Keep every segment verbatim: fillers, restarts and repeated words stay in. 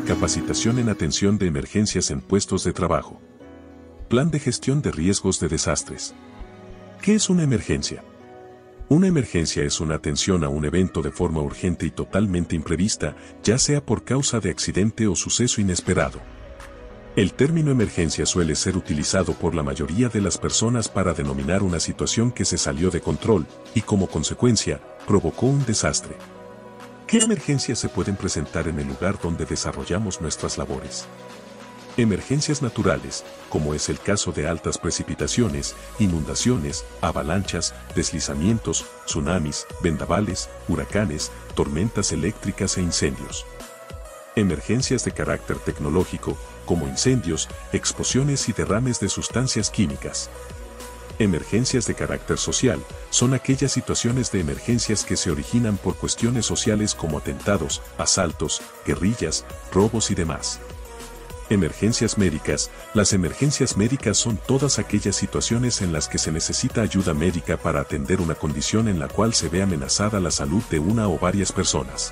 Capacitación en atención de emergencias en puestos de trabajo. Plan de gestión de riesgos de desastres. ¿Qué es una emergencia? Una emergencia es una atención a un evento de forma urgente y totalmente imprevista, ya sea por causa de accidente o suceso inesperado. El término emergencia suele ser utilizado por la mayoría de las personas para denominar una situación que se salió de control y, como consecuencia, provocó un desastre. ¿Qué emergencias se pueden presentar en el lugar donde desarrollamos nuestras labores? Emergencias naturales, como es el caso de altas precipitaciones, inundaciones, avalanchas, deslizamientos, tsunamis, vendavales, huracanes, tormentas eléctricas e incendios. Emergencias de carácter tecnológico, como incendios, explosiones y derrames de sustancias químicas. Emergencias de carácter social, son aquellas situaciones de emergencias que se originan por cuestiones sociales como atentados, asaltos, guerrillas, robos y demás. Emergencias médicas. Las emergencias médicas son todas aquellas situaciones en las que se necesita ayuda médica para atender una condición en la cual se ve amenazada la salud de una o varias personas.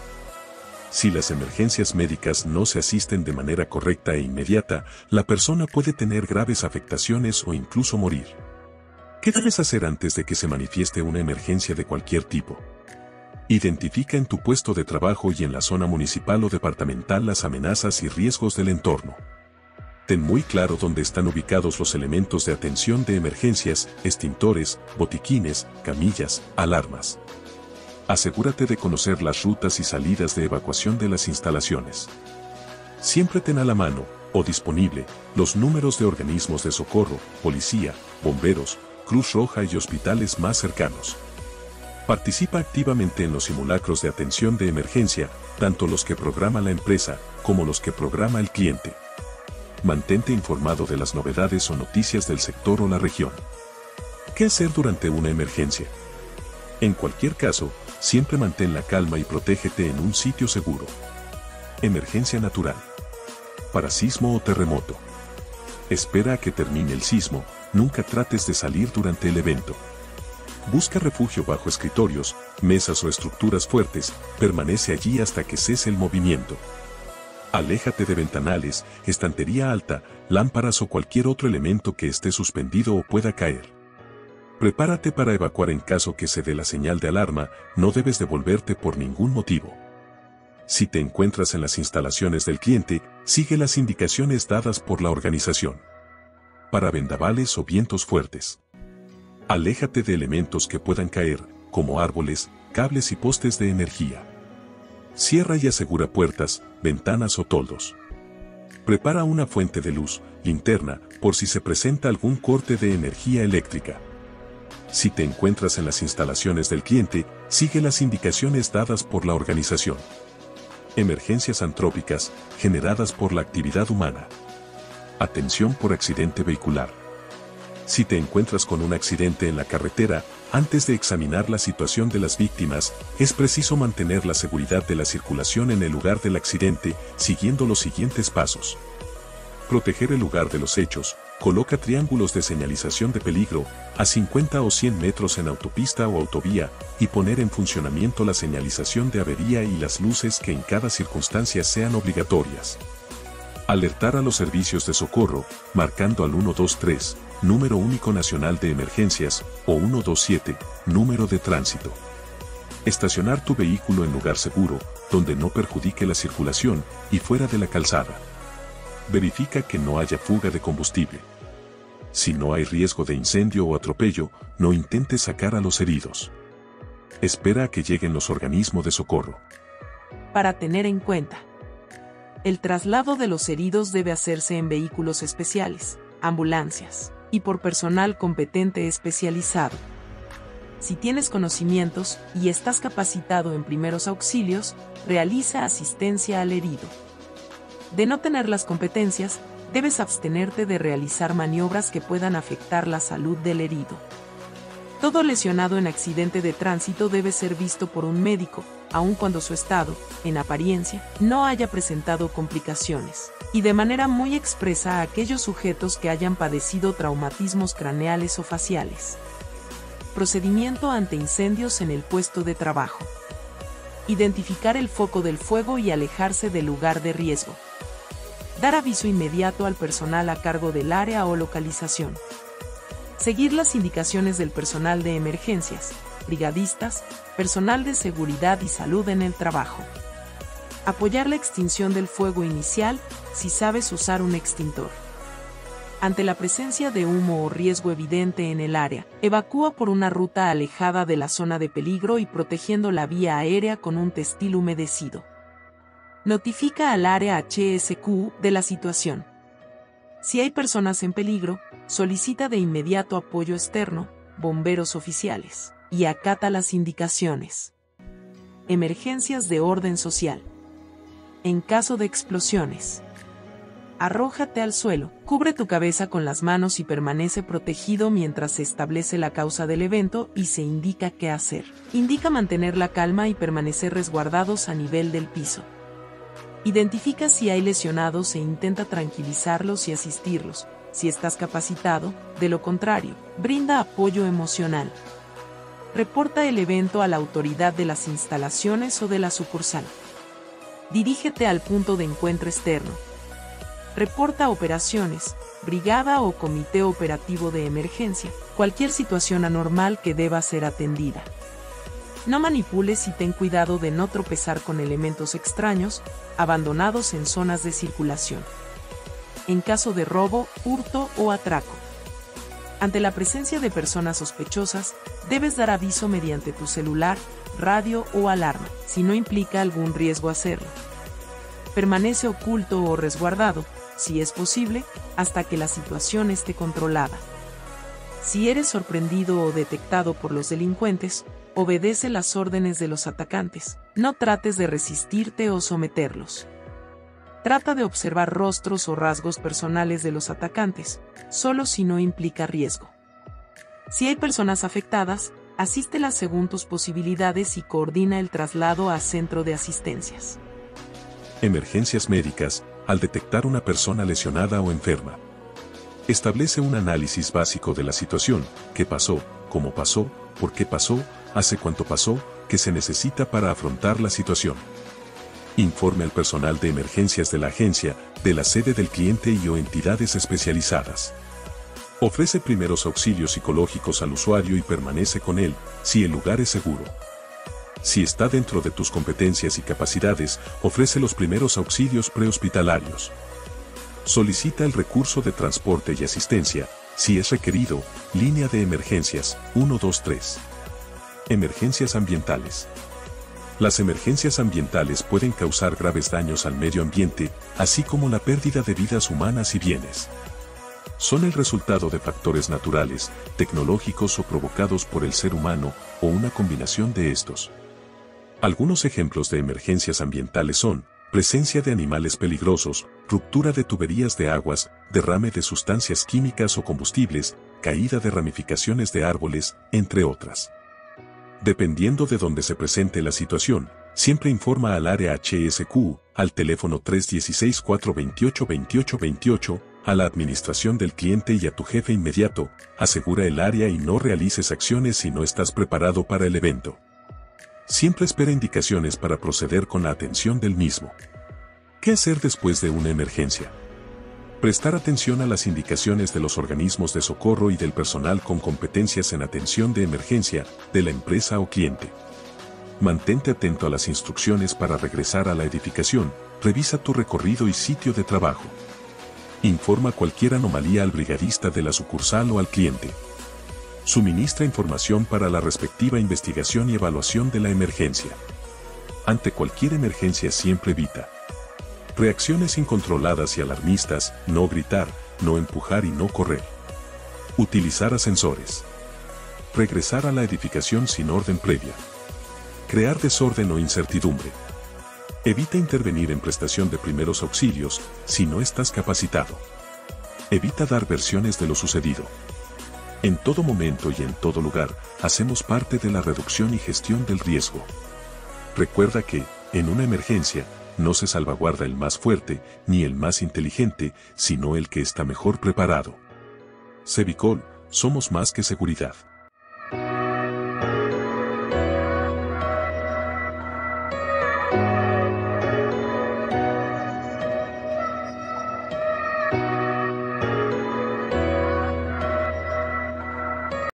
Si las emergencias médicas no se asisten de manera correcta e inmediata, la persona puede tener graves afectaciones o incluso morir. ¿Qué debes hacer antes de que se manifieste una emergencia de cualquier tipo? Identifica en tu puesto de trabajo y en la zona municipal o departamental las amenazas y riesgos del entorno. Ten muy claro dónde están ubicados los elementos de atención de emergencias, extintores, botiquines, camillas, alarmas. Asegúrate de conocer las rutas y salidas de evacuación de las instalaciones. Siempre ten a la mano, o disponible, los números de organismos de socorro, policía, bomberos, Cruz Roja y hospitales más cercanos. Participa activamente en los simulacros de atención de emergencia, tanto los que programa la empresa, como los que programa el cliente. Mantente informado de las novedades o noticias del sector o la región. ¿Qué hacer durante una emergencia? En cualquier caso, siempre mantén la calma y protégete en un sitio seguro. Emergencia natural. Para sismo o terremoto. Espera a que termine el sismo, nunca trates de salir durante el evento. Busca refugio bajo escritorios, mesas o estructuras fuertes, permanece allí hasta que cese el movimiento. Aléjate de ventanales, estantería alta, lámparas o cualquier otro elemento que esté suspendido o pueda caer. Prepárate para evacuar en caso que se dé la señal de alarma, no debes devolverte por ningún motivo. Si te encuentras en las instalaciones del cliente, sigue las indicaciones dadas por la organización. Para vendavales o vientos fuertes. Aléjate de elementos que puedan caer, como árboles, cables y postes de energía. Cierra y asegura puertas, ventanas o toldos. Prepara una fuente de luz, linterna, por si se presenta algún corte de energía eléctrica. Si te encuentras en las instalaciones del cliente, sigue las indicaciones dadas por la organización. Emergencias antrópicas, generadas por la actividad humana. Atención por accidente vehicular. Si te encuentras con un accidente en la carretera, antes de examinar la situación de las víctimas, es preciso mantener la seguridad de la circulación en el lugar del accidente, siguiendo los siguientes pasos. Proteger el lugar de los hechos. Coloca triángulos de señalización de peligro, a cincuenta o cien metros en autopista o autovía, y poner en funcionamiento la señalización de avería y las luces que en cada circunstancia sean obligatorias. Alertar a los servicios de socorro, marcando al uno dos tres, número único nacional de emergencias, o uno dos siete, número de tránsito. Estacionar tu vehículo en lugar seguro, donde no perjudique la circulación, y fuera de la calzada. Verifica que no haya fuga de combustible. Si no hay riesgo de incendio o atropello, no intentes sacar a los heridos. Espera a que lleguen los organismos de socorro. Para tener en cuenta. El traslado de los heridos debe hacerse en vehículos especiales, ambulancias, y por personal competente especializado. Si tienes conocimientos y estás capacitado en primeros auxilios, realiza asistencia al herido. De no tener las competencias, debes abstenerte de realizar maniobras que puedan afectar la salud del herido. Todo lesionado en accidente de tránsito debe ser visto por un médico, aun cuando su estado, en apariencia, no haya presentado complicaciones, y de manera muy expresa a aquellos sujetos que hayan padecido traumatismos craneales o faciales. Procedimiento ante incendios en el puesto de trabajo. Identificar el foco del fuego y alejarse del lugar de riesgo. Dar aviso inmediato al personal a cargo del área o localización. Seguir las indicaciones del personal de emergencias, brigadistas, personal de seguridad y salud en el trabajo. Apoyar la extinción del fuego inicial si sabes usar un extintor. Ante la presencia de humo o riesgo evidente en el área, evacúa por una ruta alejada de la zona de peligro y protegiendo la vía aérea con un textil humedecido. Notifica al área H S Q de la situación. Si hay personas en peligro, solicita de inmediato apoyo externo, bomberos oficiales, y acata las indicaciones. Emergencias de orden social. En caso de explosiones, arrójate al suelo, cubre tu cabeza con las manos y permanece protegido mientras se establece la causa del evento y se indica qué hacer. Indica mantener la calma y permanecer resguardados a nivel del piso. Identifica si hay lesionados e intenta tranquilizarlos y asistirlos, si estás capacitado, de lo contrario, brinda apoyo emocional. Reporta el evento a la autoridad de las instalaciones o de la sucursal. Dirígete al punto de encuentro externo. Reporta operaciones, brigada o comité operativo de emergencia, cualquier situación anormal que deba ser atendida. No manipules y ten cuidado de no tropezar con elementos extraños, abandonados en zonas de circulación. En caso de robo, hurto o atraco. Ante la presencia de personas sospechosas, debes dar aviso mediante tu celular, radio o alarma, si no implica algún riesgo hacerlo. Permanece oculto o resguardado, si es posible, hasta que la situación esté controlada. Si eres sorprendido o detectado por los delincuentes, obedece las órdenes de los atacantes. No trates de resistirte o someterlos. Trata de observar rostros o rasgos personales de los atacantes, solo si no implica riesgo. Si hay personas afectadas, asístelas según tus posibilidades y coordina el traslado a centro de asistencias. Emergencias médicas, al detectar una persona lesionada o enferma. Establece un análisis básico de la situación, qué pasó, cómo pasó, por qué pasó, hace cuánto pasó, qué se necesita para afrontar la situación. Informe al personal de emergencias de la agencia, de la sede del cliente y o entidades especializadas. Ofrece primeros auxilios psicológicos al usuario y permanece con él, si el lugar es seguro. Si está dentro de tus competencias y capacidades, ofrece los primeros auxilios prehospitalarios. Solicita el recurso de transporte y asistencia, si es requerido, línea de emergencias, uno dos tres. Emergencias ambientales. Las emergencias ambientales pueden causar graves daños al medio ambiente, así como la pérdida de vidas humanas y bienes. Son el resultado de factores naturales, tecnológicos o provocados por el ser humano, o una combinación de estos. Algunos ejemplos de emergencias ambientales son: presencia de animales peligrosos, ruptura de tuberías de aguas, derrame de sustancias químicas o combustibles, caída de ramificaciones de árboles, entre otras. Dependiendo de dónde se presente la situación, siempre informa al área H S Q, al teléfono tres uno seis, cuatro dos ocho, dos ocho dos ocho, a la administración del cliente y a tu jefe inmediato. Asegura el área y no realices acciones si no estás preparado para el evento. Siempre espera indicaciones para proceder con la atención del mismo. ¿Qué hacer después de una emergencia? Prestar atención a las indicaciones de los organismos de socorro y del personal con competencias en atención de emergencia, de la empresa o cliente. Mantente atento a las instrucciones para regresar a la edificación, revisa tu recorrido y sitio de trabajo. Informa cualquier anomalía al brigadista de la sucursal o al cliente. Suministra información para la respectiva investigación y evaluación de la emergencia. Ante cualquier emergencia siempre evita reacciones incontroladas y alarmistas, no gritar, no empujar y no correr. Utilizar ascensores. Regresar a la edificación sin orden previa. Crear desorden o incertidumbre. Evita intervenir en prestación de primeros auxilios si no estás capacitado. Evita dar versiones de lo sucedido. En todo momento y en todo lugar, hacemos parte de la reducción y gestión del riesgo. Recuerda que, en una emergencia, no se salvaguarda el más fuerte, ni el más inteligente, sino el que está mejor preparado. Cevicol, somos más que seguridad.